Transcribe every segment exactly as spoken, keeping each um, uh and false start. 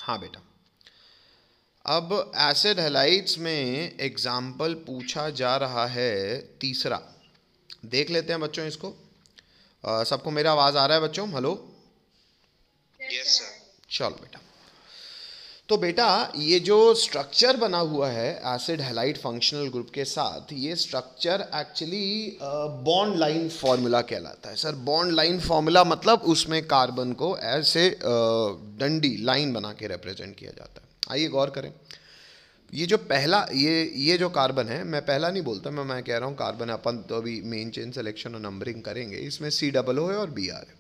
हाँ बेटा, अब एसिड हैलाइड्स में एग्जाम्पल पूछा जा रहा है तीसरा। देख लेते हैं बच्चों इसको। अ, सबको मेरा आवाज़ आ रहा है बच्चों? हेलो। Yes sir. चलो बेटा, तो बेटा ये जो स्ट्रक्चर बना हुआ है एसिड हैलाइड फंक्शनल ग्रुप के साथ, ये structure actually bond line formula कहलाता है। सर बॉन्ड लाइन फॉर्मूला मतलब उसमें कार्बन को ऐसे डंडी लाइन बना के रिप्रेजेंट किया जाता है। आइए गौर करें। ये जो पहला ये ये जो कार्बन है, मैं पहला नहीं बोलता, मैं मैं कह रहा हूँ कार्बन, अपन तो अभी मेन चेन सिलेक्शन और नंबरिंग करेंगे। इसमें सी डबल ओ है और बी आर है।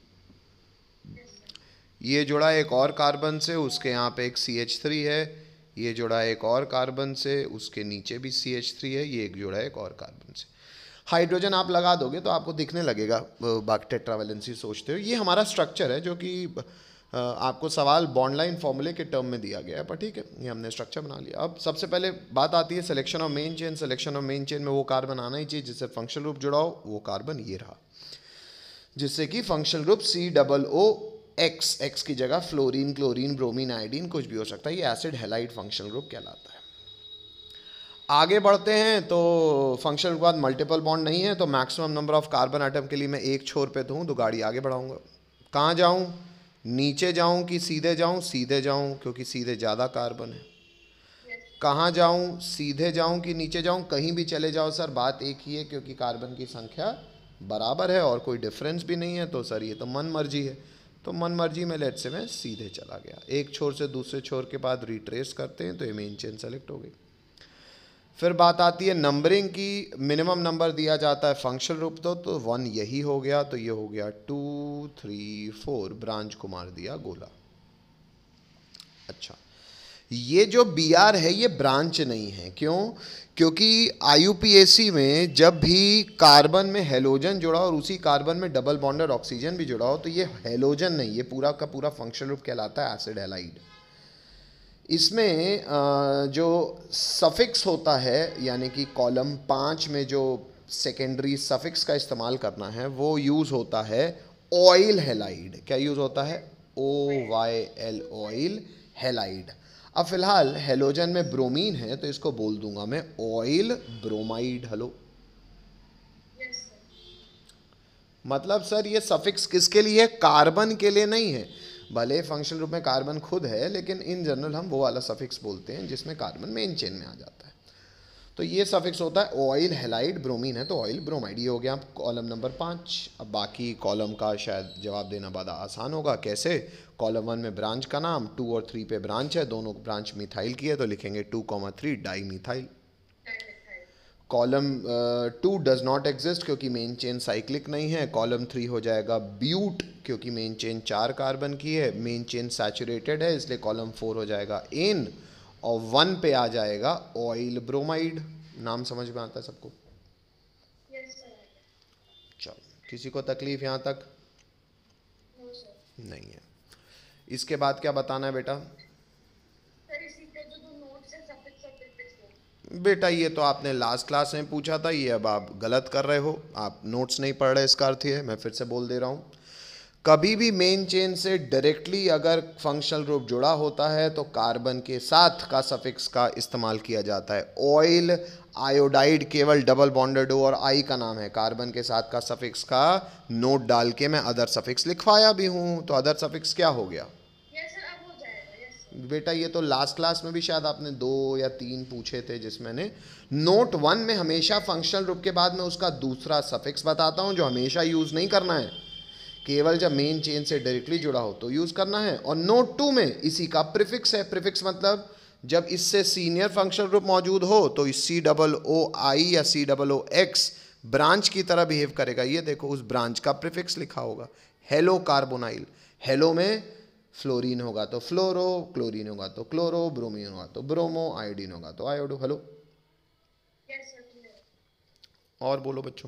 ये जुड़ा एक और कार्बन से, उसके यहाँ पे एक सी एच थ्री है। ये जुड़ा एक और कार्बन से, उसके नीचे भी सी एच थ्री है। ये एक जुड़ा एक और कार्बन से। हाइड्रोजन आप लगा दोगे तो आपको दिखने लगेगा बाकी टेट्रावेलेंसी सोचते हो। ये हमारा स्ट्रक्चर है जो कि आपको सवाल बॉन्ड लाइन फॉर्मूले के टर्म में दिया गया है, पर ठीक है, ये हमने स्ट्रक्चर बना लिया। अब सबसे पहले बात आती है selection of main chain. Selection of main chain में वो कार्बन आना ही चाहिए जिससे फंक्शनल ग्रुप जुड़ा हो। वो कार्बन ये रहा, जिससे कि functional group C double O X, X की जगह फ्लोरीन, क्लोरीन, ब्रोमीन, आयोडीन कुछ भी हो सकता है। ये एसिड हैलाइड फंक्शनल ग्रुप कहलाता है। आगे बढ़ते हैं तो फंक्शनल के बाद मल्टीपल बॉन्ड नहीं है तो maximum number of carbon item के लिए मैं एक छोर पे दूँ तो गाड़ी आगे बढ़ाऊंगा। कहाँ जाऊँ? नीचे जाऊँ कि सीधे जाऊँ? सीधे जाऊँ, क्योंकि सीधे ज़्यादा कार्बन है। कहाँ जाऊँ? सीधे जाऊँ कि नीचे जाऊँ? कहीं भी चले जाओ सर, बात एक ही है, क्योंकि कार्बन की संख्या बराबर है और कोई डिफरेंस भी नहीं है। तो सर ये तो मन मर्जी है, तो मन मर्जी में लेट से मैं सीधे चला गया। एक छोर से दूसरे छोर के बाद रिट्रेस करते हैं तो ये मेन चेन सेलेक्ट हो गई। फिर बात आती है नंबरिंग की। मिनिमम नंबर दिया जाता है फंक्शनल रूप तो तो वन यही हो गया, तो ये हो गया टू थ्री फोर, ब्रांच को मार दिया गोला। अच्छा, ये जो बी आर है ये ब्रांच नहीं है। क्यों? क्योंकि आई यू पी ए सी में जब भी कार्बन में हेलोजन जुड़ा और उसी कार्बन में डबल बॉन्डेड ऑक्सीजन भी जुड़ा हो तो ये हेलोजन नहीं, ये पूरा का पूरा फंक्शनल रूप कहलाता है एसिड हैलाइड। इसमें जो सफिक्स होता है, यानी कि कॉलम पाँच में जो सेकेंडरी सफिक्स का इस्तेमाल करना है वो यूज़ होता है ऑयल हैलाइड। क्या यूज़ होता है? O Y L, oil halide. अब फिलहाल हेलोजन में ब्रोमीन है तो इसको बोल दूंगा मैं ऑयल ब्रोमाइड। हेलो, मतलब सर ये सफिक्स किसके लिए? कार्बन के लिए नहीं है। भले फंक्शनल रूप में कार्बन खुद है, लेकिन इन जनरल हम वो वाला सफिक्स बोलते हैं जिसमें कार्बन मेन चेन में आ जाता है। तो ये सफिक्स होता है ऑयल हैलाइड। ब्रोमीन है तो ऑयल ब्रोमाइड। ये हो गया कॉलम नंबर पाँच। अब बाकी कॉलम का शायद जवाब देना बड़ा आसान होगा। कैसे? कॉलम वन में ब्रांच का नाम, टू और थ्री पे ब्रांच है, दोनों ब्रांच मिथाइल की है तो लिखेंगे two comma three dimethyl. Column two does not exist क्योंकि मेन चेन साइक्लिक नहीं है। कॉलम थ्री हो जाएगा ब्यूट क्योंकि मेन चेन चार कार्बन की है, मेन चेन सैचुरेटेड है, इसलिए कॉलम फोर हो जाएगा एन। और वन पे आ जाएगा ऑयल ब्रोमाइड। नाम समझ में आता है सबको? चलो, किसी को तकलीफ यहाँ तक? नहीं है। इसके बाद क्या बताना है बेटा? बेटा ये तो आपने लास्ट क्लास में पूछा था, ये अब आप गलत कर रहे हो, आप नोट्स नहीं पढ़ रहे, इसका अर्थ है। मैं फिर से बोल दे रहा हूँ, कभी भी मेन चेन से डायरेक्टली अगर फंक्शनल ग्रुप जुड़ा होता है तो कार्बन के साथ का सफिक्स का इस्तेमाल किया जाता है। ऑयल आयोडाइड केवल डबल बॉन्डेड हो और आई का नाम है, कार्बन के साथ का सफिक्स का नोट डाल के मैं अदर सफिक्स लिखवाया भी हूँ। तो अदर सफिक्स क्या हो गया? बेटा ये तो लास्ट क्लास में भी शायद आपने दो या तीन पूछे थे जिसमें ने नोट वन में हमेशा फंक्शनल ग्रुप के बाद में उसका दूसरा सफिक्स बताता हूँ जो हमेशा यूज़ नहीं करना है, केवल जब मेन चेन से डायरेक्टली जुड़ा हो तो यूज़ करना है। और नोट टू में इसी का प्रीफिक्स है। प्रीफिक्स मतलब जब इससे सीनियर फंक्शनल ग्रुप मौजूद हो तो इस सी डबल ओ आई या C double O X branch की तरह बिहेव करेगा। ये देखो उस ब्रांच का प्रीफिक्स लिखा होगा, हेलो कार्बोनाइल। हेलो में फ्लोरीन होगा तो फ्लोरो, क्लोरीन होगा तो क्लोरो, ब्रोमीन होगा तो ब्रोमो, आयोडीन होगा तो आयोडो। हेलो, और बोलो बच्चों।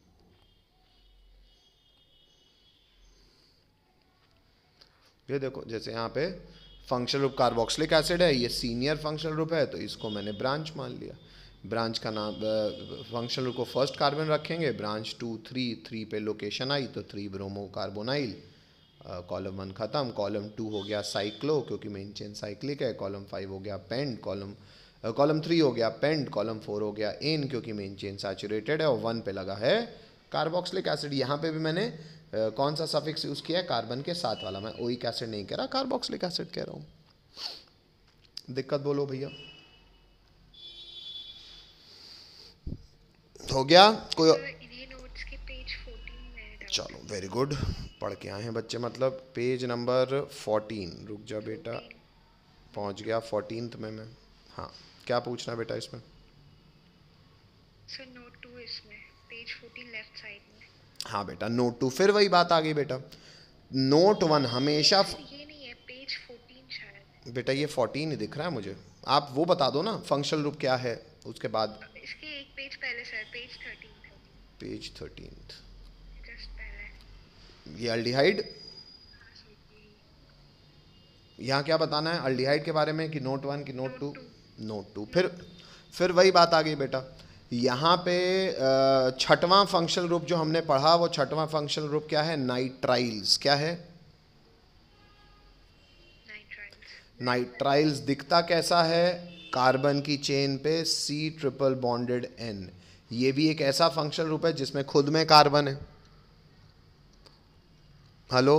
ये देखो जैसे यहाँ पे फंक्शनल ग्रुप कार्बोक्सिलिक एसिड है, ये सीनियर फंक्शनल ग्रुप है तो इसको मैंने ब्रांच मान लिया। ब्रांच का नाम, फंक्शनल ग्रुप को फर्स्ट कार्बन रखेंगे, ब्रांच टू थ्री, थ्री पे लोकेशन आई तो three bromo carbonyl. Column one ख़त्म, कॉलम टू हो गया साइक्लो क्योंकि मेन चेन साइक्लिक है, कॉलम फाइव हो गया पेंट, कॉलम कॉलम थ्री हो गया पेंट, कॉलम फोर हो गया एन क्योंकि मेन चेन सैचुरेटेड है, और वन पे लगा है कार्बोक्सिलिक एसिड। यहाँ पे भी मैंने uh, कौन सा सफिक्स यूज़ किया है, कार्बन के साथ वाला, मैं ओइक एसिड नहीं कह रहा, कार्बोक्सिलिक एसिड कह रहा हूँ। दिक्कत बोलो भैया, हो गया कोई? ये नोट्स के पेज फोर्टीन में है। चलो वेरी गुड, पढ़ के आए हैं बच्चे, मतलब पेज नंबर फोर्टीन। रुक जा बेटा, पहुंच गया फोर्टीनथ में मैं। हाँ, क्या पूछना बेटा इसमें? सर नोट टू इसमें पेज फोर्टीन लेफ्ट साइड में। हाँ बेटा, नोट टू, फिर वही बात आ गई बेटा। नोट वन हमेशा फ... ये नहीं है, पेज फोर्टीन शायद। बेटा ये फोर्टीन ही दिख रहा है मुझे, आप वो बता दो ना फंक्शनल रूप क्या है उसके बाद। इसके एक पेज पहले sir, page thirteen. Page thirteen, just पहले ये अल्डिहाइड। यहाँ क्या बताना है अल्डिहाइड के बारे में, कि नोट वन की नोट टू? Note two. फिर फिर वही बात आ गई बेटा, यहाँ पे छठवां फंक्शनल रूप जो हमने पढ़ा, वो छठवां फंक्शनल रूप क्या है? नाइट्राइल्स। क्या है? नाइट्राइल्स। दिखता कैसा है? कार्बन की चेन पे सी ट्रिपल बॉन्डेड एन। ये भी एक ऐसा फंक्शनल रूप है जिसमें खुद में कार्बन है। हेलो,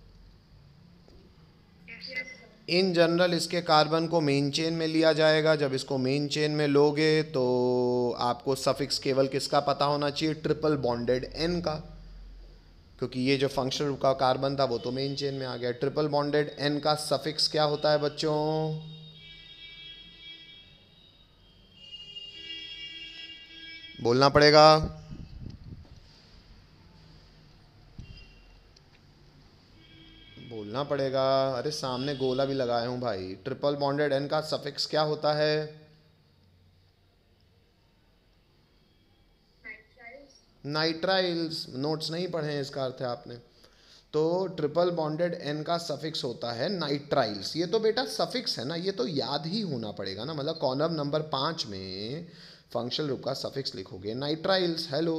इन जनरल इसके कार्बन को मेन चेन में लिया जाएगा। जब इसको मेन चेन में लोगे तो आपको सफिक्स केवल किसका पता होना चाहिए? ट्रिपल बॉन्डेड एन का, क्योंकि ये जो फंक्शनल रूप का कार्बन था वो तो मेन चेन में आ गया। ट्रिपल बॉन्डेड एन का सफिक्स क्या होता है बच्चों? बोलना पड़ेगा। बोलना पड़ेगा। अरे सामने गोला भी लगाया हूं भाई। ट्रिपल बॉन्डेड एन का सफिक्स क्या होता है? नाइट्राइल्स। नोट्स नहीं पढ़े हैं इसका अर्थ है आपने। तो ट्रिपल बॉन्डेड एन का सफिक्स होता है नाइट्राइल्स। ये तो बेटा सफिक्स है ना, ये तो याद ही होना पड़ेगा ना। मतलब कॉलम नंबर पाँच में फंक्शनल रूप का सफिक्स लिखोगे नाइट्राइल्स। हेलो,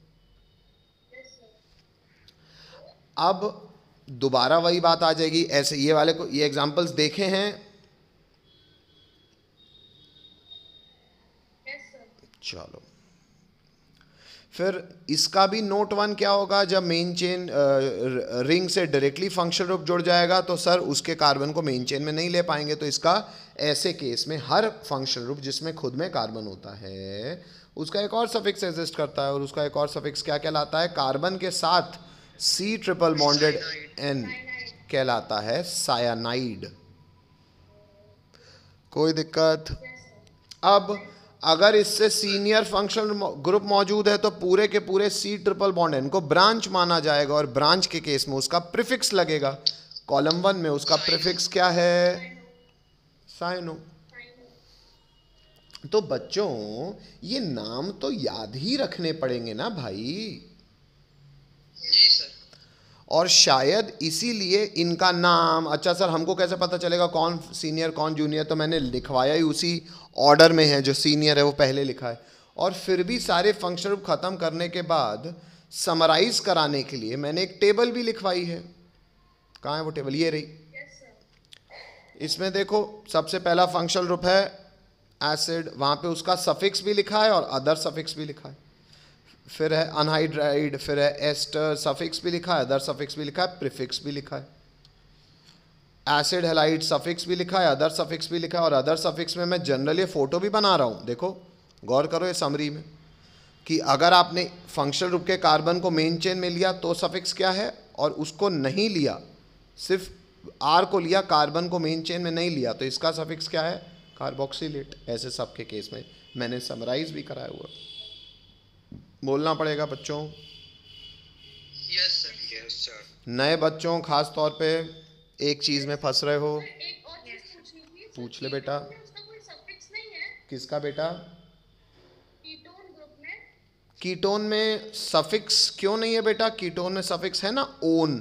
अब दोबारा वही बात आ जाएगी। ऐसे ये वाले को, ये एग्जांपल्स देखे हैं? चलो, फिर इसका भी नोट वन क्या होगा? जब मेन चेन रिंग से डायरेक्टली फंक्शनल ग्रुप जुड़ जाएगा तो सर उसके कार्बन को मेन चेन में नहीं ले पाएंगे। तो इसका ऐसे केस में हर फंक्शनल ग्रुप जिसमें खुद में कार्बन होता है उसका एक और सफिक्स एग्जिस्ट करता है, और उसका एक और सफिक्स क्या कहलाता है? कार्बन के साथ सी ट्रिपल बॉन्डेड एन कहलाता है सायानाइड। कोई दिक्कत? अब अगर इससे सीनियर फंक्शनल ग्रुप मौजूद है तो पूरे के पूरे सी ट्रिपल बॉन्ड एन को ब्रांच माना जाएगा, और ब्रांच के केस में उसका प्रीफिक्स लगेगा। कॉलम वन में उसका प्रीफिक्स क्या है? साइनो। तो बच्चों ये नाम तो याद ही रखने पड़ेंगे ना भाई। जी सर। और शायद इसीलिए इनका नाम, अच्छा सर हमको कैसे पता चलेगा कौन सीनियर कौन जूनियर? तो मैंने लिखवाया ही उसी ऑर्डर में है, जो सीनियर है वो पहले लिखा है। और फिर भी सारे फंक्शन ख़त्म करने के बाद समराइज कराने के लिए मैंने एक टेबल भी लिखवाई है। कहाँ है वो टेबल? ये रही। इसमें देखो, सबसे पहला फंक्शनल ग्रुप है एसिड, वहाँ पे उसका सफिक्स भी लिखा है और अदर सफिक्स भी लिखा है। फिर है अनहाइड्राइड, फिर है एस्टर, सफिक्स भी लिखा है, अदर सफिक्स भी लिखा है, प्रीफिक्स भी लिखा है। एसिड हैलाइड सफिक्स भी लिखा है, अदर सफिक्स भी लिखा है। और अदर सफिक्स में मैं जनरली फ़ोटो भी बना रहा हूँ। देखो गौर करो ये समरी में, कि अगर आपने फंक्शनल ग्रुप के कार्बन को मेन चेन में लिया तो सफिक्स क्या है, और उसको नहीं लिया, सिर्फ आर को लिया, कार्बन को मेन चेन में नहीं लिया, तो इसका सफिक्स क्या है? कार्बोक्सिलेट। ऐसे सबके केस में मैंने समराइज भी कराया हुआ। बोलना पड़ेगा बच्चों। Yes sir. Yes sir. नए बच्चों खास तौर पे एक चीज़ में फंस रहे हो, एक और चीज पूछनी थी। पूछ ले बेटा। उसका कोई सफिक्स नहीं है किसका बेटा? कीटोन ग्रुप में। कीटोन में सफिक्स क्यों नहीं है बेटा? कीटोन में सफिक्स है ना, ओन।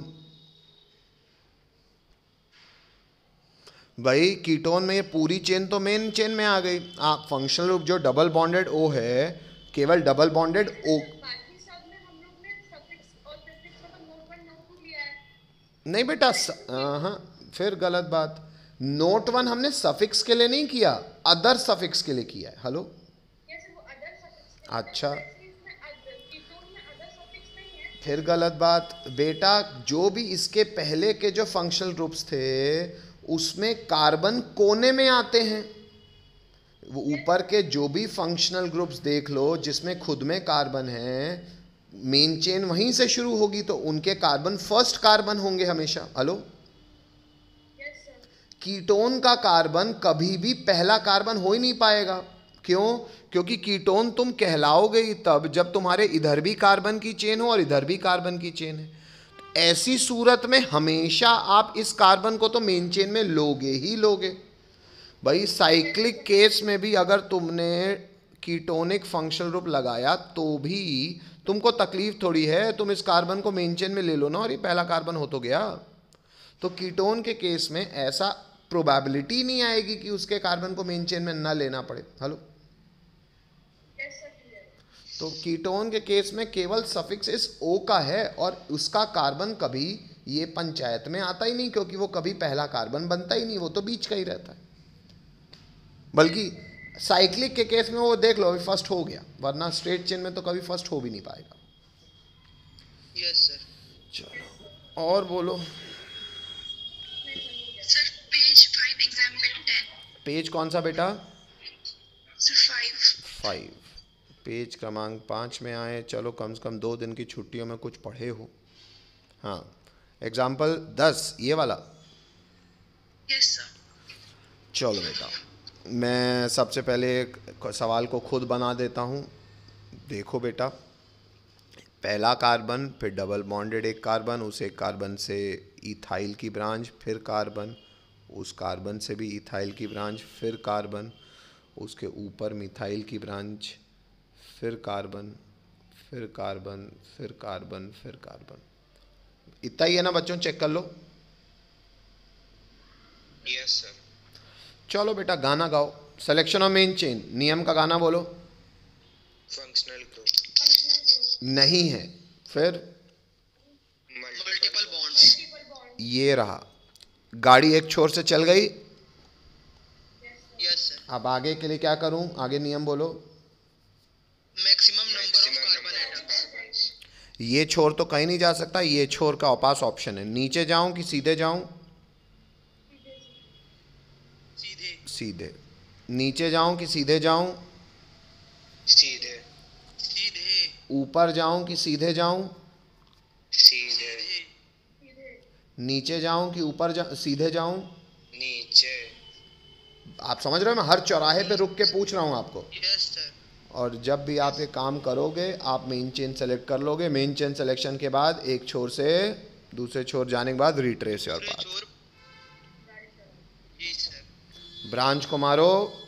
भाई कीटोन में ये पूरी चेन तो मेन चेन में आ गई। आप फंक्शनल ग्रुप जो डबल बॉन्डेड ओ है, केवल डबल बॉन्डेड ओ। बाकी सब में हम लोग ने सफिक्स और प्रीफिक्स का नोट वन नोट टू लिया है। नहीं बेटा, स- हाँ, फिर गलत बात। नोट वन हमने सफिक्स के लिए नहीं किया, अदर सफिक्स के लिए किया है। हेलो, जैसे वो अदर सफिक्स अच्छा, वैसे इसमें अदर कीटोन में अदर सफिक्स नहीं है। फिर गलत बात बेटा। जो भी इसके पहले के जो फंक्शनल ग्रुप्स थे उसमें कार्बन कोने में आते हैं। वो ऊपर के जो भी फंक्शनल ग्रुप्स देख लो जिसमें खुद में कार्बन है, मेन चेन वहीं से शुरू होगी, तो उनके कार्बन फर्स्ट कार्बन होंगे हमेशा। Hello, yes sir. कीटोन का कार्बन कभी भी पहला कार्बन हो ही नहीं पाएगा। क्यों? क्योंकि कीटोन तुम कहलाओगे ही तब जब तुम्हारे इधर भी कार्बन की चेन हो और इधर भी कार्बन की चेन है। ऐसी सूरत में हमेशा आप इस कार्बन को तो मेन चेन में लोगे ही लोगे। भाई साइक्लिक केस में भी अगर तुमने कीटोनिक फंक्शनल ग्रुप लगाया तो भी तुमको तकलीफ थोड़ी है, तुम इस कार्बन को मेन चेन में ले लो ना और ये पहला कार्बन हो तो गया। तो कीटोन के केस में ऐसा प्रोबेबिलिटी नहीं आएगी कि उसके कार्बन को मेन चेन में ना लेना पड़े। Hello, yes sir, clear. तो कीटोन के केस में केवल सफिक्स इस ओ का है और उसका कार्बन कभी ये पंचायत में आता ही नहीं, क्योंकि वो कभी पहला कार्बन बनता ही नहीं, वो तो बीच का ही रहता है। बल्कि साइक्लिक के केस में वो देख लो अभी फर्स्ट हो गया, वरना स्ट्रेट चेन में तो कभी फर्स्ट हो भी नहीं पाएगा। Yes sir. चलो और बोलो। Sir page five example ten. Page कौन सा बेटा? Sir five. फाइव, पेज क्रमांक पाँच में आए। चलो कम से कम दो दिन की छुट्टियों में कुछ पढ़े हो। हाँ, एग्जाम्पल दस, ये वाला। Yes sir. चलो बेटा, मैं सबसे पहले एक सवाल को खुद बना देता हूँ। देखो बेटा, पहला कार्बन, फिर डबल बॉन्डेड एक कार्बन, उस एक कार्बन से इथाइल की ब्रांच, फिर कार्बन, उस कार्बन से भी इथाइल की ब्रांच, फिर कार्बन, उसके ऊपर मिथाइल की ब्रांच, फिर कार्बन, फिर कार्बन, फिर कार्बन, फिर कार्बन। इतना ही है ना बच्चों? चेक कर लो। Yes sir. चलो बेटा गाना गाओ। सिलेक्शन ऑफ मेन चेन, नियम का गाना बोलो। Functional group. नहीं है, फिर मल्टीपल बॉन्ड्स। ये रहा। गाड़ी एक छोर से चल गई। Yes sir. अब आगे के लिए क्या करूं? आगे नियम बोलो। Maximum number of carbon atoms. ये छोर तो कहीं नहीं जा सकता, ये छोर का पास ऑप्शन है। नीचे जाऊं कि सीधे जाऊं? सीधे। सीधे। नीचे जाऊं कि सीधे जाऊं? सीधे। सीधे। ऊपर जाऊं कि सीधे जाऊं? सीधे। नीचे जाऊं कि ऊपर जा, सीधे जाऊं? नीचे। आप समझ रहे हो? मैं हर चौराहे पे रुक के पूछ रहा हूं आपको। Yes sir. और जब भी आप ये काम करोगे आप मेन चेन सेलेक्ट कर लोगे। मेन चेन सिलेक्शन के बाद एक छोर से दूसरे छोर जाने के बाद रिट्रेस योर पाथ। जी सर। ब्रांच को मारो।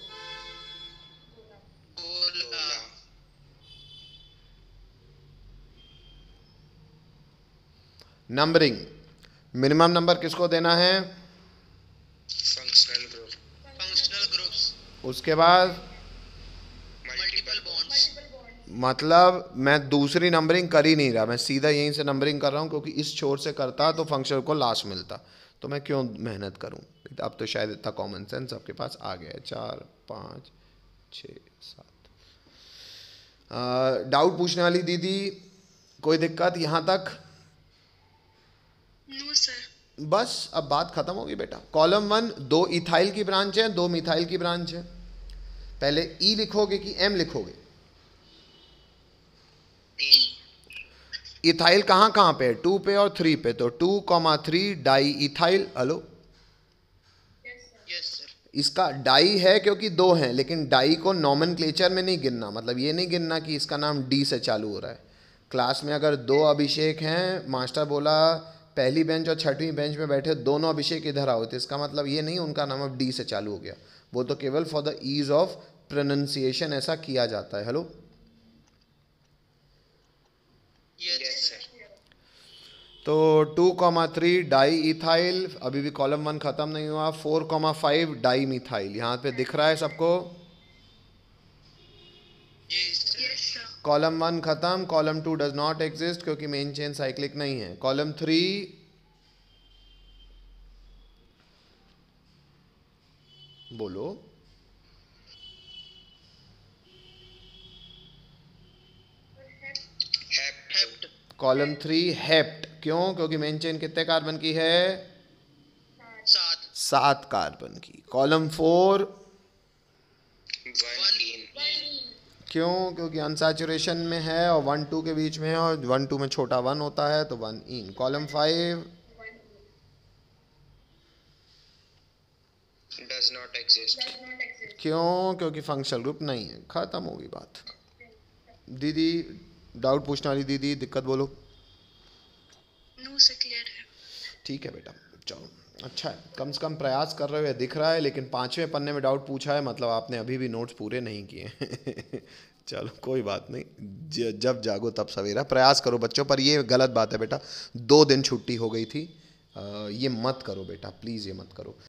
बोला। नंबरिंग, मिनिमम नंबर किसको देना है? Functional group. Functional groups. उसके बाद मल्टीपल बॉन्ड्स। मतलब मैं दूसरी नंबरिंग कर ही नहीं रहा, मैं सीधा यहीं से नंबरिंग कर रहा हूँ, क्योंकि इस छोर से करता तो फंक्शनल को लास्ट मिलता, तो मैं क्यों मेहनत करूँ। अब तो शायद इतना कॉमन सेंस आपके पास आ गया है। चार, पाँच, छः, सात। डाउट पूछने वाली दीदी, कोई दिक्कत यहाँ तक? No sir. बस अब बात खत्म होगी बेटा। कॉलम वन, दो इथाइल की ब्रांच है, दो मिथाइल की ब्रांच है। पहले ई लिखोगे कि एम लिखोगे? इथाइल कहाँ कहाँ पे है? टू पे और थ्री पे, तो two comma three diethyl. Hello, yes sir. इसका डाई है क्योंकि दो हैं, लेकिन डाई को नॉमेनक्लेचर में नहीं गिनना। मतलब ये नहीं गिनना कि इसका नाम डी से चालू हो रहा है। क्लास में अगर दो अभिषेक हैं, मास्टर बोला पहली बेंच और छठवीं बेंच में बैठे दोनों अभिषेक इधर आओ, तो इसका मतलब ये नहीं उनका नाम अब डी से चालू हो गया। वो तो केवल for the ease of pronunciation ऐसा किया जाता है। Hello, yes sir. तो two comma three diethyl, अभी भी कॉलम वन खत्म नहीं हुआ। Four comma five dimethyl, यहाँ पे दिख रहा है सबको? Yes sir. कॉलम वन खत्म, column two does not exist क्योंकि मेन चेन साइक्लिक नहीं है। कॉलम थ्री बोलो। हेप्ट कॉलम थ्री हेप्ट, क्यों? क्योंकि मेन चेन कितने कार्बन की है? सात सात कार्बन की। कॉलम फोर वन इन क्यों? क्योंकि अनसैचुरेशन में है और वन टू के बीच में है और वन टू में छोटा वन होता है तो one in. Column five does not exist क्यों? क्योंकि फंक्शनल ग्रुप नहीं है। खत्म होगी बात। दीदी डाउट पूछने वाली दीदी, दिक्कत बोलो। नो से क्लियर है। ठीक है बेटा, चलो अच्छा है, कम से कम प्रयास कर रहे हो, ये दिख रहा है। लेकिन पांचवें पन्ने में डाउट पूछा है, मतलब आपने अभी भी नोट्स पूरे नहीं किए। चलो कोई बात नहीं, ज, जब जागो तब सवेरा। प्रयास करो बच्चों, पर ये गलत बात है बेटा, दो दिन छुट्टी हो गई थी। आ, ये मत करो बेटा, प्लीज़ ये मत करो।